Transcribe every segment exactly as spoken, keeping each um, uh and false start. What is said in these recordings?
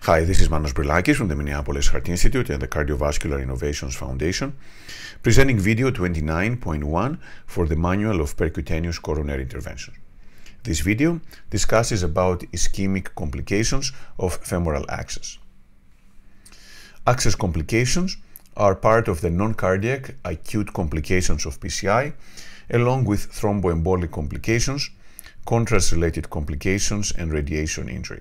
Hi, this is Manos Brilakis from the Minneapolis Heart Institute and the Cardiovascular Innovations Foundation, presenting video twenty-nine point one for the Manual of Percutaneous Coronary Interventions. This video discusses about ischemic complications of femoral access. Access complications are part of the non-cardiac acute complications of P C I, along with thromboembolic complications, contrast-related complications, and radiation injury.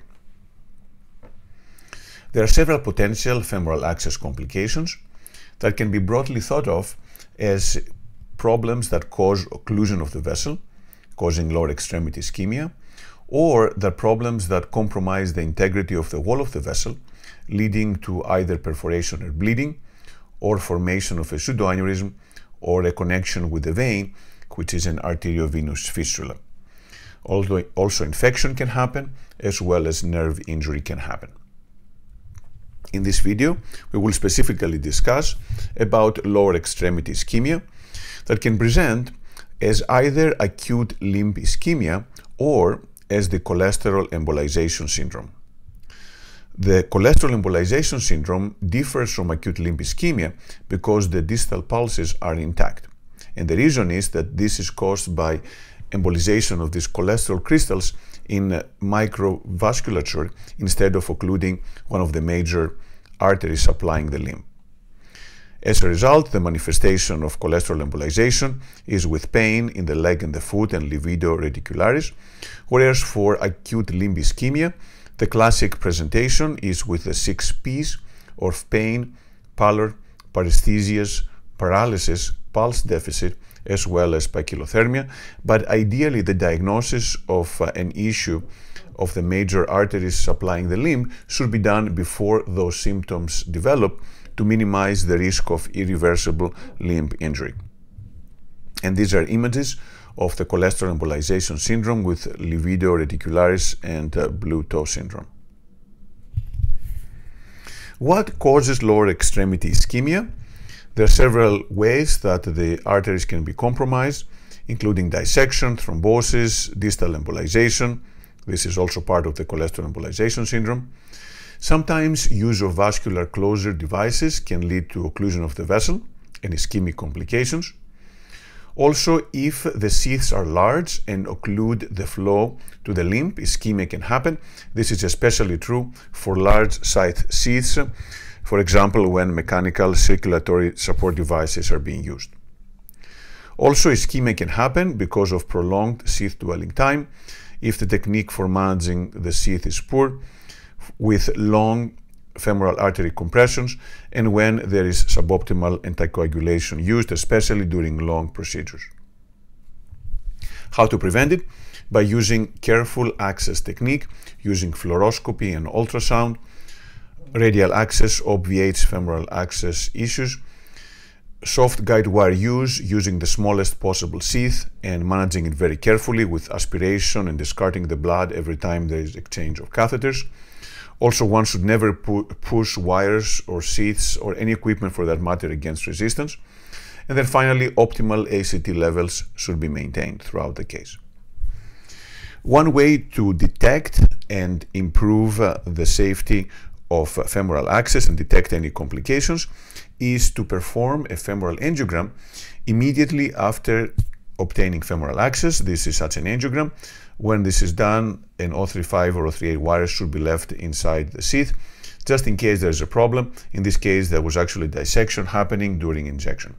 There are several potential femoral access complications that can be broadly thought of as problems that cause occlusion of the vessel, causing lower extremity ischemia, or the problems that compromise the integrity of the wall of the vessel, leading to either perforation or bleeding, or formation of a pseudoaneurysm, or a connection with the vein, which is an arteriovenous fistula. Although also infection can happen, as well as nerve injury can happen. In this video, we will specifically discuss about lower extremity ischemia that can present as either acute limb ischemia or as the cholesterol embolization syndrome. The cholesterol embolization syndrome differs from acute limb ischemia because the distal pulses are intact. And the reason is that this is caused by embolization of these cholesterol crystals in microvasculature instead of occluding one of the major arteries supplying the limb. As a result, the manifestation of cholesterol embolization is with pain in the leg and the foot and livido radicularis, whereas for acute limb ischemia, the classic presentation is with the six P's of pain, pallor, paresthesias, paralysis, pulse deficit, as well as pachylothermia, but ideally the diagnosis of uh, an issue of the major arteries supplying the limb should be done before those symptoms develop to minimize the risk of irreversible limb injury. And these are images of the cholesterol embolization syndrome with livido radicularis and uh, blue toe syndrome. What causes lower extremity ischemia? There are several ways that the arteries can be compromised, including dissection, thrombosis, distal embolization. This is also part of the cholesterol embolization syndrome. Sometimes use of vascular closure devices can lead to occlusion of the vessel and ischemic complications. Also, if the sheaths are large and occlude the flow to the limb, ischemia can happen. This is especially true for large site sheaths, for example, when mechanical circulatory support devices are being used. Also, ischemia can happen because of prolonged sheath dwelling time, if the technique for managing the sheath is poor, with long femoral artery compressions, and when there is suboptimal anticoagulation used, especially during long procedures. How to prevent it? By using careful access technique, using fluoroscopy and ultrasound. Radial access obviates femoral access issues. Soft guide wire use, using the smallest possible sheath and managing it very carefully with aspiration and discarding the blood every time there is exchange of catheters. Also, one should never pu push wires or sheaths or any equipment for that matter against resistance. And then finally, optimal A C T levels should be maintained throughout the case. One way to detect and improve uh, the safety of uh, femoral access and detect any complications is to perform a femoral angiogram immediately after obtaining femoral access. This is such an angiogram. When this is done, an O thirty-five or O thirty-eight wire should be left inside the sheath, just in case there is a problem. In this case, there was actually dissection happening during injection.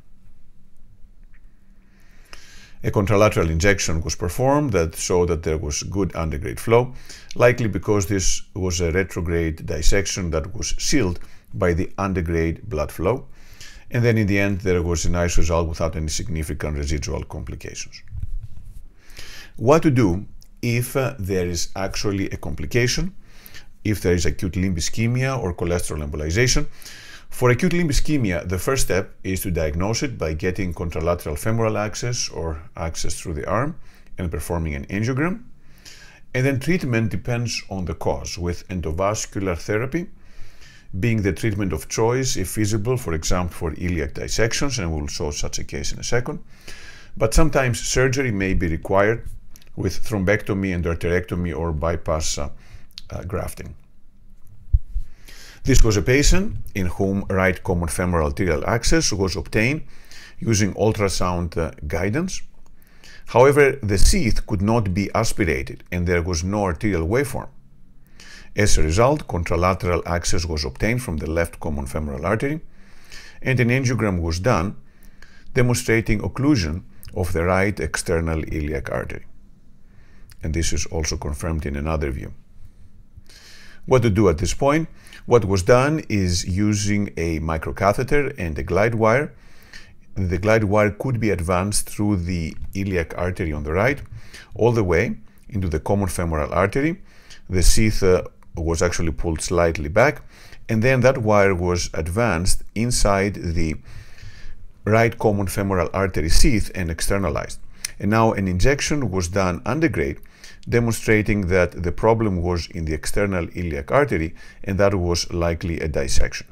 A contralateral injection was performed that showed that there was good antegrade flow, likely because this was a retrograde dissection that was sealed by the antegrade blood flow. And then in the end, there was a nice result without any significant residual complications. What to do if uh, there is actually a complication, if there is acute limb ischemia or cholesterol embolization? For acute limb ischemia, the first step is to diagnose it by getting contralateral femoral access or access through the arm and performing an angiogram. And then treatment depends on the cause, with endovascular therapy being the treatment of choice if feasible, for example, for iliac dissections, and we'll show such a case in a second. But sometimes surgery may be required with thrombectomy, endarterectomy, or bypass uh, uh, grafting. This was a patient in whom right common femoral arterial access was obtained using ultrasound uh, guidance. However, the sheath could not be aspirated and there was no arterial waveform. As a result, contralateral access was obtained from the left common femoral artery and an angiogram was done demonstrating occlusion of the right external iliac artery. And this is also confirmed in another view. What to do at this point? What was done is using a microcatheter and a guide wire. The guide wire could be advanced through the iliac artery on the right all the way into the common femoral artery. The sheath uh, was actually pulled slightly back, and then that wire was advanced inside the right common femoral artery sheath and externalized. And now an injection was done undergrade, demonstrating that the problem was in the external iliac artery, and that was likely a dissection.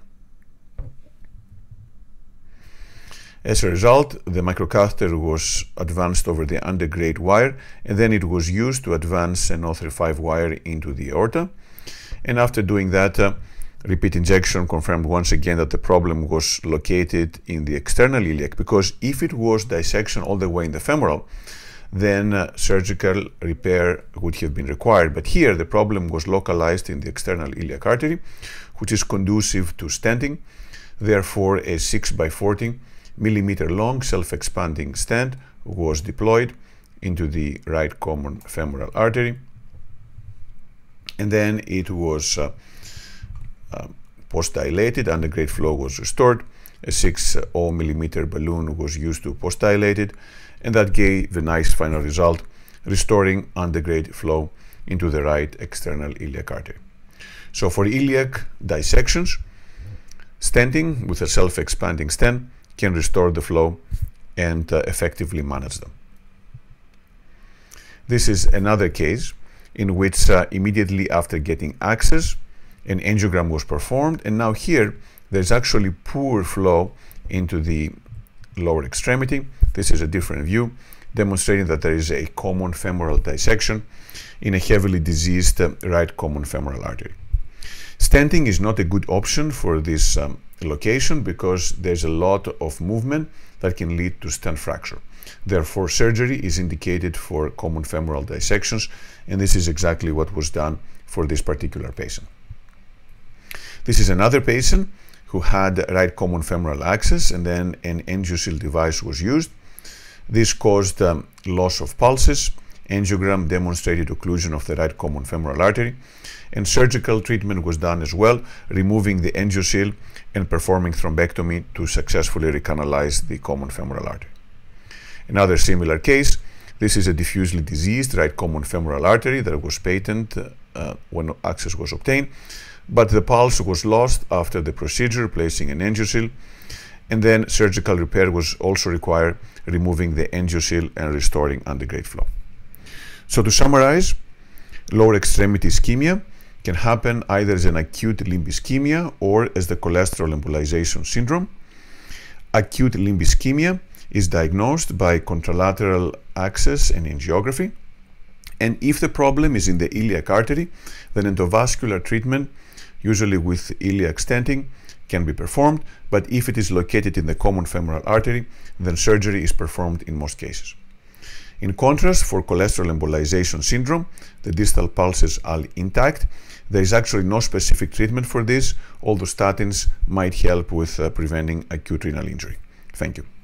As a result, the microcatheter was advanced over the undergrade wire, and then it was used to advance an O thirty-five wire into the aorta. And after doing that, uh, repeat injection confirmed once again that the problem was located in the external iliac, because if it was dissection all the way in the femoral, then uh, surgical repair would have been required. But here the problem was localized in the external iliac artery, which is conducive to stenting. Therefore, a six by forty millimeter long self-expanding stent was deployed into the right common femoral artery, and then it was uh, uh, post-dilated. Undergrade flow was restored. A six point zero millimeter balloon was used to post-dilate it, and that gave a nice final result, restoring undergrade flow into the right external iliac artery. So for iliac dissections, stenting with a self-expanding stent can restore the flow and uh, effectively manage them. This is another case in which uh, immediately after getting access, an angiogram was performed, and now here there's actually poor flow into the lower extremity. This is a different view, demonstrating that there is a common femoral dissection in a heavily diseased uh, right common femoral artery. Stenting is not a good option for this um, location because there's a lot of movement that can lead to stent fracture. Therefore, surgery is indicated for common femoral dissections, and this is exactly what was done for this particular patient. This is another patient who had right common femoral access, and then an angioseal device was used. This caused um, loss of pulses. Angiogram demonstrated occlusion of the right common femoral artery, and surgical treatment was done as well, removing the angioseal and performing thrombectomy to successfully recanalize the common femoral artery. Another similar case, this is a diffusely diseased right common femoral artery that was patent uh, when access was obtained, but the pulse was lost after the procedure, placing an angioseal, and then surgical repair was also required, removing the angioseal and restoring undergrade flow. So to summarize, lower extremity ischemia can happen either as an acute limb ischemia or as the cholesterol embolization syndrome. Acute limb ischemia is diagnosed by contralateral access and angiography. And if the problem is in the iliac artery, then endovascular treatment, usually with iliac stenting, can be performed. But if it is located in the common femoral artery, then surgery is performed in most cases. In contrast, for cholesterol embolization syndrome, the distal pulses are intact. There is actually no specific treatment for this, although statins might help with uh, preventing acute renal injury. Thank you.